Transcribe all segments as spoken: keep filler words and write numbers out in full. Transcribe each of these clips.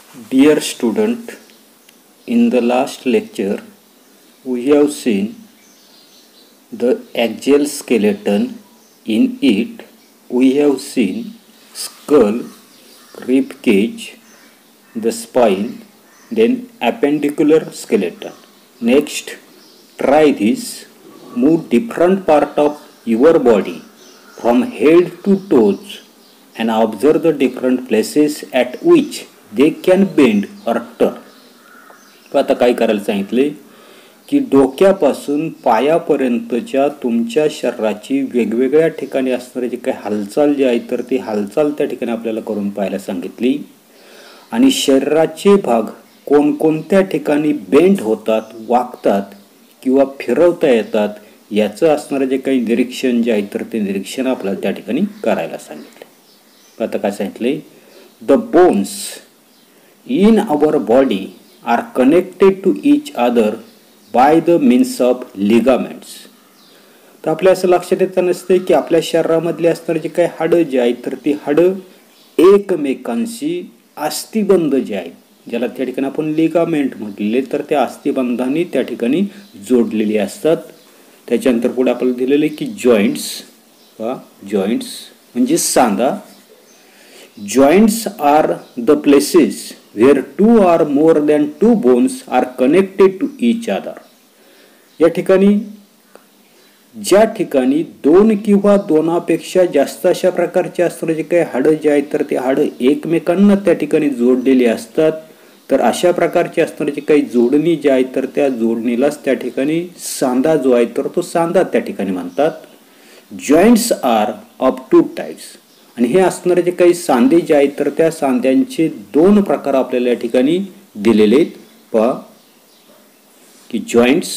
Dear student, in the last lecture we have seen the axial skeleton. In it we have seen skull, rib cage, the spine, then appendicular skeleton. Next, try this. Move different part of your body from head to toes and observe the different places at which they can bend or turn. आता काय करायला सांगितले की डोक्यापासून पायापर्यंतच्या तुमच्या शरीराची वेगवेगळ्या ठिकाणी असणारी जी काही हालचाल जी आहे तर ती हालचाल त्या ठिकाणी आपल्याला करून पाहायला सांगितली आणि शरीराचे भाग कोणकोणत्या ठिकाणी बेंड होतात, वाकतात किंवा फिरवता येतात याचं असणारे जे काही निरीक्षण जे आहे तर ते निरीक्षण आपल्याला त्या ठिकाणी करायला सांगितले. आता काय सांगितले, the bones in our body are connected to each other by the means of ligaments. तर आपल्या असं लक्षात येत नसते की आपल्या शरीरामधली असणारी जी काही हाडं जी आहेत तर ती हाडं एकमेकांशी अस्थिबंध जे आहेत, ज्याला त्या ठिकाणी आपण लिगामेंट म्हटलेले, तर त्या अस्थिबंधांनी त्या ठिकाणी जोडलेली असतात. त्याच्यानंतर पुढे आपल्याला दिलेले की जॉईंट्स वा जॉईंट्स म्हणजे सांधा. Joints are the places where two or more than two bones are connected to each other. या ठिकाणी ज्या ठिकाणी दोन किंवा दोनापेक्षा जास्त अशा प्रकारचे असणारे जे काही हाडं जे आहेत तर ते हाडं एकमेकांना त्या ठिकाणी जोडलेली असतात. तर अशा प्रकारची असणारी जी काही जोडणी जी आहे तर त्या जोडणीलाच त्या ठिकाणी सांधा जो आहे तर तो सांधा त्या ठिकाणी म्हणतात. Joints are of two types. आणि हे असणारे जे काही सांधे जे आहेत तर त्या सांध्यांचे दोन प्रकार आपल्याला या ठिकाणी दिलेले आहेत. पहा की जॉईंट्स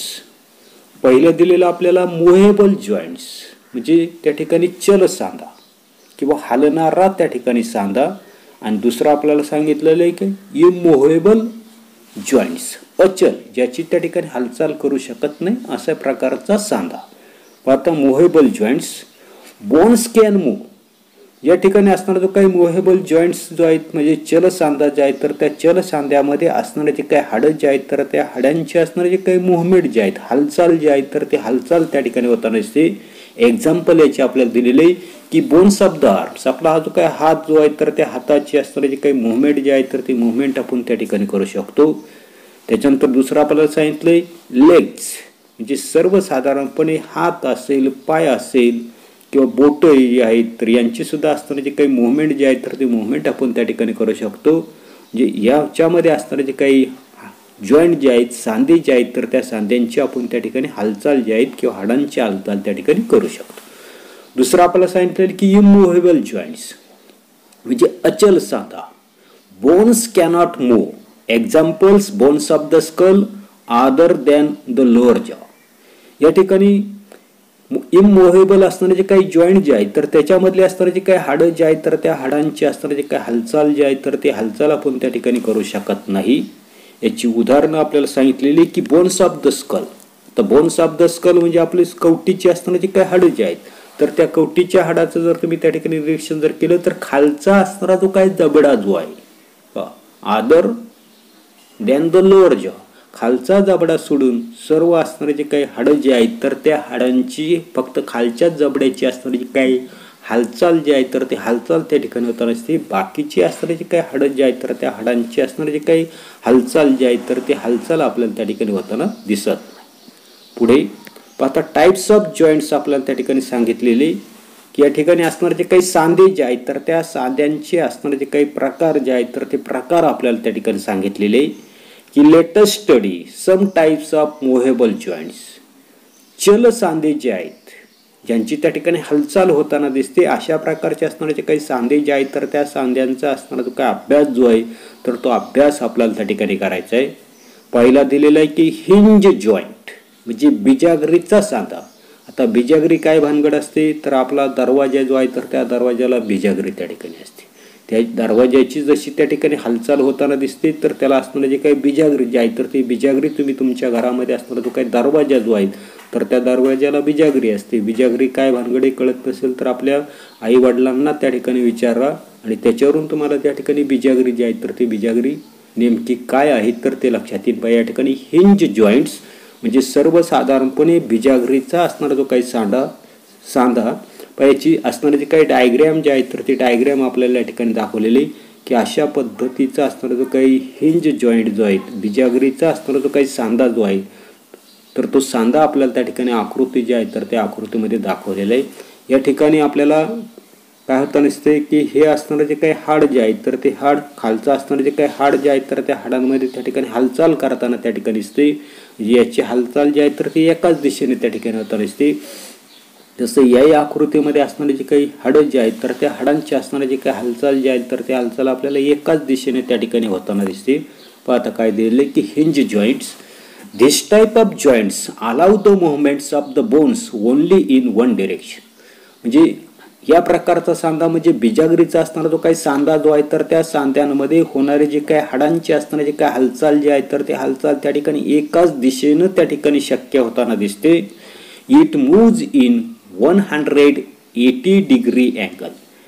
पहिलं दिलेलं आपल्याला मुव्हेबल जॉईंट्स म्हणजे त्या ठिकाणी चल सांधा किंवा हलणारा त्या ठिकाणी सांधा, आणि दुसरं आपल्याला सांगितलेलं आहे की इमोव्हेबल जॉईंट्स अचल, ज्याची त्या ठिकाणी हालचाल करू शकत नाही अशा प्रकारचा सांधा. आता movable joints, bones can move. या ठिकाणी असणारा जो काही मुव्हेबल जॉईंट्स जो आहेत म्हणजे चल सांधा जे आहेत तर त्या चल सांध्यामध्ये असणारे जे काही हाडं जे आहेत तर त्या हाडांचे असणारे जे काही मुव्हमेंट जे आहेत, हालचाल जे आहेत तर ते हालचाल त्या ठिकाणी होताना दिसते. एक्झाम्पल याचे आपल्याला दिलेले की बोन्स ऑफ द आर्म्स, आपला हा जो काही हात जो आहे तर त्या हाताची असणारे जे काही मुव्हमेंट जे आहेत तर ती मुव्हमेंट आपण त्या ठिकाणी करू शकतो. त्याच्यानंतर दुसरं आपल्याला सांगितलंय लेग्स म्हणजे सर्वसाधारणपणे हात असेल, पाय असेल किंवा बोट जी आहेत तर यांची सुद्धा असणारे जे काही मुव्हमेंट जे आहेत तर ते मुव्हमेंट आपण त्या ठिकाणी करू शकतो. म्हणजे याच्यामध्ये असणारे जे काही जॉईंट जे आहेत, सांधे जे आहेत तर त्या सांध्यांची आपण त्या ठिकाणी हालचाल जे आहेत किंवा हाडांची हालचाल त्या ठिकाणी करू शकतो. दुसरं आपल्याला सांगितलं की इमूव्हेबल जॉईंट्स म्हणजे अचल सांधा. Bones cannot move. Examples bones of the skull other than the lower jaw. या ठिकाणी इमोव्हेबल असणारे जे काही जॉईंट जे आहेत तर त्याच्यामधले असणारे जे काही हाडं जे आहेत तर त्या हाडांची असणारे जे काही हालचाल जे आहेत तर ते हालचाल आपण त्या ठिकाणी करू शकत नाही. याची उदाहरणं आपल्याला सांगितलेली की बोन्स ऑफ द स्कल. तर बोन्स ऑफ द स्कल म्हणजे आपली कवटीची असणारे जे काही हाडं जे आहेत तर त्या कवटीच्या हाडाचं जर तुम्ही त्या ठिकाणी निरीक्षण जर केलं तर खालचा असणारा जो काही जबडा जो आहे अदर दॅन द लोअर जॉ, खालचा जबडा सोडून सर्व असणारे जे काही हाडं जे आहेत तर त्या हाडांची फक्त खालच्या जबड्याची असणारी जी काही हालचाल जी आहे तर ती हालचाल त्या ठिकाणी होताना असते. बाकीची असणारे जे काही हाडं जे आहेत तर त्या हाडांची असणारी जे काही हालचाल जी आहेत तर ती हालचाल आपल्याला त्या ठिकाणी होताना दिसत नाही. पुढे आता टाइप्स ऑफ जॉईंट्स आपल्याला त्या ठिकाणी सांगितलेले की या ठिकाणी असणारे जे काही सांधे जे आहेत तर त्या सांध्यांचे असणारे जे काही प्रकार जे आहेत तर ते प्रकार आपल्याला त्या ठिकाणी सांगितलेले की latest study some types of movable joints. चल सांधे जे आहेत ज्यांची त्या ठिकाणी हालचाल होताना दिसते अशा प्रकारचे असणारे जे काही सांधे जे आहेत तर त्या सांध्यांचा असणारा जो काही अभ्यास जो आहे तर तो अभ्यास आपल्याला त्या ठिकाणी करायचा आहे. पहिला दिलेला आहे की हिंज जॉईंट म्हणजे बिजागरीचा सांधा. आता बिजागरी काय भानगड असते तर आपला दरवाजा जो आहे तर त्या दरवाजाला बिजागरी त्या ठिकाणी असते. त्या दरवाजाची जशी त्या ठिकाणी हालचाल होताना दिसते तर त्याला असणारे जे काही बिजागरी जे आहे तर ती बिजागरी तुम्ही तुमच्या घरामध्ये असणारा जो काही दरवाजा जो आहे तर त्या दरवाजाला बिजागरी असते. बिजागरी काय भानगडे कळत नसेल तर आपल्या आई वडिलांना त्या ठिकाणी विचारा आणि त्याच्यावरून तुम्हाला त्या ठिकाणी बिजागरी जी आहे तर ती बिजागरी नेमकी काय आहेत तर ते लक्षात येईल. या ठिकाणी हिंज जॉईंट्स म्हणजे सर्वसाधारणपणे बिजागरीचा असणारा जो काही सांडा सांधा याची असणारे जे काही डायग्रॅम जे आहेत तर ते डायग्रॅम आपल्याला या ठिकाणी दाखवलेले की अशा पद्धतीचा असणारा जो काही हिंज जॉईंट जो आहे बिजागरीचा असणारा जो काही सांधा जो आहे तर तो सांधा आपल्याला त्या ठिकाणी आकृती जी आहे तर त्या आकृतीमध्ये दाखवलेला आहे. या ठिकाणी आपल्याला काय होतं नसते की हे असणारं जे काही हाड जे आहे तर ते हाड खालचं असणारं जे काही हाड जे आहे तर त्या हाडांमध्ये त्या ठिकाणी हालचाल करताना त्या ठिकाणी दिसते. याची हालचाल जी आहे तर ती एकाच दिशेने त्या ठिकाणी होताना दिसते. जसं या आकृतीमध्ये असणारे जे काही हाडं जे आहेत तर त्या हाडांची असणारे जे काही हालचाल जी आहेत तर त्या हालचाल आपल्याला एकाच दिशेने त्या ठिकाणी होताना दिसते. पाहता काय दिले की hinge joints. This type of joints allow the movements of the bones only in one direction. म्हणजे या प्रकारचा सांधा म्हणजे बिजागरीचा असणारा जो काही सांधा जो आहे तर त्या सांध्यांमध्ये होणारे जे काही हाडांची असणारे जे काही हालचाल जी आहे तर ते हालचाल त्या ठिकाणी एकाच दिशेनं त्या ठिकाणी शक्य होताना दिसते. It moves in one hundred eighty degree angle.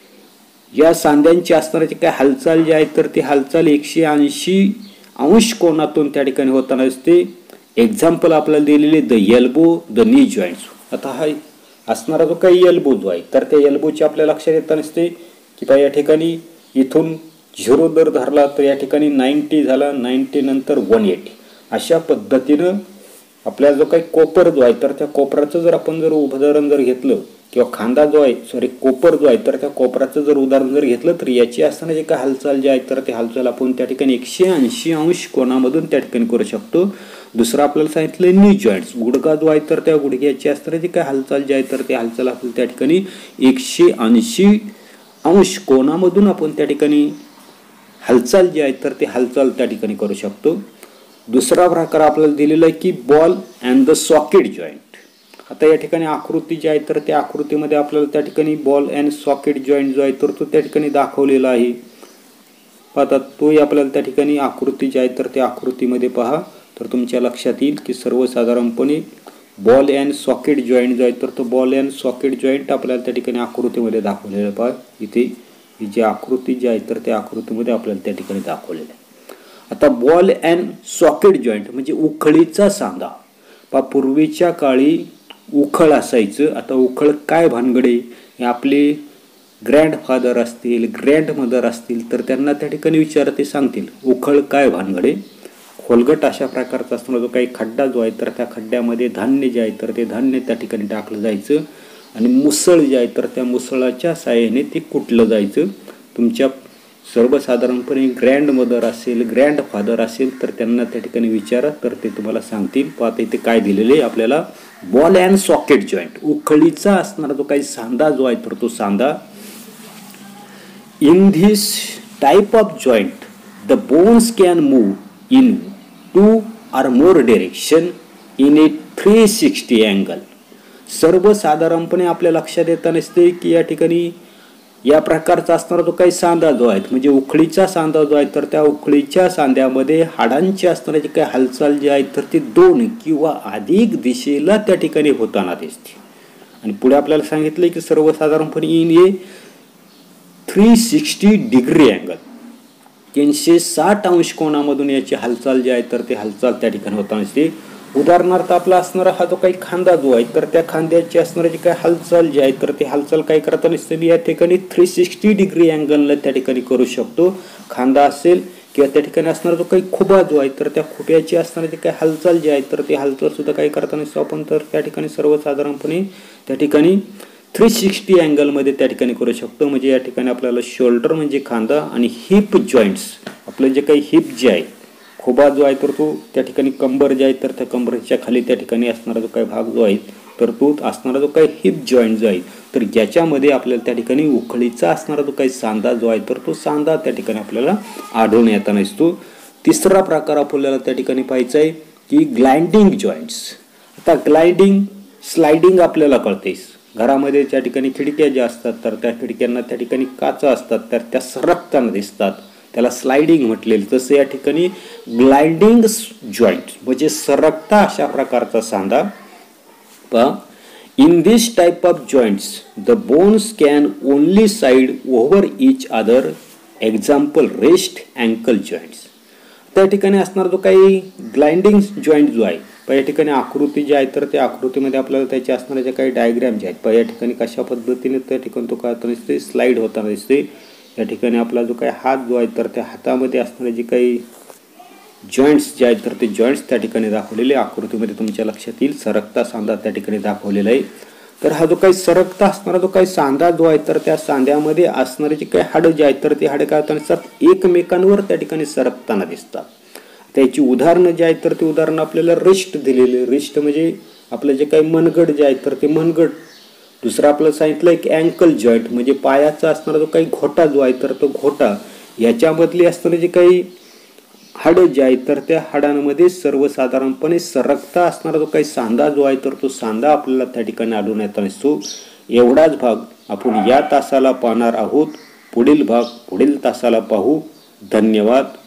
या सांध्यांची असणारी जे काही हालचाल जी आहे तर ती हालचाल एकशे ऐंशी अंश कोनातून त्या ठिकाणी होताना दिसते. एक्झाम्पल आपल्याला दिलेले the elbow the knee joints. आता हा असणारा जो काही एल्बो जो आहे तर त्या एल्बोची आपल्या लक्षात येताना दिसते की बा या ठिकाणी इथून झिरो जर धरला तर या ठिकाणी नाईन्टी झाला, नाईन्टी नंतर वन एटी अशा पद्धतीनं आपल्या जो काही कोपर जो आहे तर त्या कोपराचं जर आपण जर उदाहरण जर घेतलं किंवा खांदा जो आहे सॉरी कोपर जो आहे तर त्या कोपराचं जर उदाहरण जर घेतलं तर याची असताना जे काही हालचाल जी आहे तर ते हालचाल आपण त्या ठिकाणी एकशे ऐंशी अंश कोनामधून त्या ठिकाणी करू शकतो. दुसरं आपल्याला सांगितलं नी जॉईंट्स. गुडघा जो आहे तर त्या गुडघ्याची असताना जी काही हालचाल जी आहे तर ती हालचाल आपण त्या ठिकाणी एकशे ऐंशी अंश कोनामधून आपण त्या ठिकाणी हालचाल जी आहे तर ती हालचाल त्या ठिकाणी करू शकतो. दुसरा प्रकार आपल्याला दिलेला आहे की ball and the socket joint. आता या ठिकाणी आकृती जी आहे तर त्या आकृतीमध्ये आपल्याला त्या ठिकाणी बॉल अँड सॉकेट जॉईंट जो आहे तर तो त्या ठिकाणी दाखवलेला आहे. पाहता तोही आपल्याला त्या ठिकाणी आकृती जी आहे तर त्या आकृतीमध्ये पहा तर तुमच्या लक्षात येईल की सर्वसाधारणपणे बॉल अँड सॉकेट जॉईंट जो आहे तर तो बॉल अँड सॉकेट जॉईंट आपल्याला त्या ठिकाणी आकृतीमध्ये दाखवलेला पहा. इथे ही जी आकृती जी आहे तर त्या आकृतीमध्ये आपल्याला त्या ठिकाणी दाखवलेलं आहे. आता बॉल अँड सॉकेट जॉईंट म्हणजे उखळीचा सांधा. पहा पूर्वीच्या काळी उखळ असायचं. आता उखळ काय भानगडे हे आपले ग्रँडफादर असतील ग्रँड मदर असतील तर त्यांना त्या ठिकाणी विचार ते सांगतील उखळ काय भानगडे. खोलगट अशा प्रकारचा असणारा जो काही खड्डा जो आहे तर त्या खड्ड्यामध्ये धान्य जे आहे तर ते धान्य त्या ठिकाणी टाकलं जायचं आणि मुसळ जे आहे तर त्या मुसळाच्या साहाय्याने ते कुटलं जायचं. तुमच्या सर्वसाधारणपणे ग्रँड मदर असेल ग्रँड फादर असेल तर त्यांना त्या ठिकाणी विचारा तर ते तुम्हाला सांगतील. पाहता इथे काय दिलेले आपल्याला बॉल अँड सॉकेट जॉईंट उखळीचा असणारा जो काही सांधा जो आहे तर तो सांधा. In this type of joint the bones can move in two or more direction in a three sixty angle. सर्वसाधारणपणे आपल्या लक्षात येताना असते की या ठिकाणी या प्रकारचा असणारा जो काही सांधा जो आहे म्हणजे उखळीचा सांधा जो आहे तर त्या उखळीच्या सांध्यामध्ये हाडांची असणारी जी काही हालचाल जी आहे तर ती दोन किंवा अधिक दिशेला त्या ठिकाणी होताना दिसते. आणि पुढे आपल्याला सांगितले की सर्वसाधारणपणे in a three sixty degree angle तीनशे साठ अंश कोनामधून याची हालचाल जी आहे तर ती हालचाल त्या ठिकाणी होताना दिसते. उदाहरणार्थ आपला असणारा हा जो काही खांदा जो आहे तर त्या खांद्याची असणारी जी काही हालचाल जी आहे तर ती हालचाल काय करताना दिसते या ठिकाणी थ्री सिक्स्टी डिग्री अँगलला त्या ठिकाणी करू शकतो. खांदा असेल किंवा त्या ठिकाणी असणारा जो काही खुबा जो आहे तर त्या खुब्याची असणारी जी काही हालचाल जी आहे तर ती हालचाल सुद्धा काय करताना दिसतो आपण तर त्या ठिकाणी सर्वसाधारणपणे त्या ठिकाणी थ्री सिक्स्टी अँगलमध्ये त्या ठिकाणी करू शकतो. म्हणजे या ठिकाणी आपल्याला शोल्डर म्हणजे खांदा आणि हिप जॉईंट्स आपलं जे काही हिप जे आहे खोबा जो आहे तर तो त्या ठिकाणी कंबर जे आहे तर त्या कंबरच्या खाली त्या ठिकाणी असणारा जो काही भाग जो आहे तर तो असणारा जो काही हिप जॉईंट जो आहे तर याच्यामध्ये आपल्याला त्या ठिकाणी उखळीचा असणारा जो काही सांधा जो आहे तर तो सांधा त्या ठिकाणी आपल्याला आढळून येताना दिसतो. तिसरा प्रकार आपल्याला त्या ठिकाणी पाहायचा आहे की ग्लाइडिंग जॉईंट्स. आता ग्लाइडिंग स्लाइडिंग आपल्याला कळते. घरामध्ये त्या ठिकाणी खिडक्या ज्या असतात तर त्या खिडक्यांना त्या ठिकाणी काचा असतात तर त्या सरकताना दिसतात त्याला स्लाइडिंग म्हटलेलं. तसं या ठिकाणी ग्लाइडिंग जॉईंट म्हणजे सरकता अशा प्रकारचा सांधा. पहा in this type of joints the bones can only side over each other. Example wrist ankle joints. त्या ठिकाणी असणार जो काही ग्लाइंडिंग जॉईंट जो आहे, पण या ठिकाणी आकृती जी आहे तर त्या आकृतीमध्ये आपल्याला त्याचे असणारे जे काही डायग्राम जे आहेत, पण या ठिकाणी कशा पद्धतीने त्या ठिकाणी तो काय दिसते, स्लाइड होताना दिसते. या ठिकाणी आपला जो काही हात जो आहे तर त्या हातामध्ये असणारे जे काही जॉईंट्स जे आहेत तर ते जॉईंट्स त्या ठिकाणी दाखवलेले आकृतीमध्ये तुमच्या लक्षात येईल. सरकता सांधा त्या ठिकाणी दाखवलेला आहे. तर हा जो काही सरकता असणारा जो काही सांधा जो आहे तर त्या सांध्यामध्ये असणारे जे काही हाडं जे आहेत तर ते हाडं काय होतात, एकमेकांवर त्या ठिकाणी सरकताना दिसतात. त्याची उदाहरणं जे आहेत तर ते उदाहरण आपल्याला रिस्ट दिलेले. रिस्ट म्हणजे आपलं जे काही मनगट जे आहे तर ते मनगट. दुसरं आपलं सांगितलं एक अँकल जॉईंट म्हणजे पायाचा असणारा जो काही घोटा जो आहे तर तो घोटा. याच्यामधली असणारे जे काही हाडं जे आहेत तर त्या हाडांमध्ये सर्वसाधारणपणे सरकता असणारा जो काही सांधा जो आहे तर तो सांधा आपल्याला त्या ठिकाणी आढळून येताना दिसतो. एवढाच भाग आपण या तासाला पाहणार आहोत. पुढील भाग पुढील तासाला पाहू. धन्यवाद.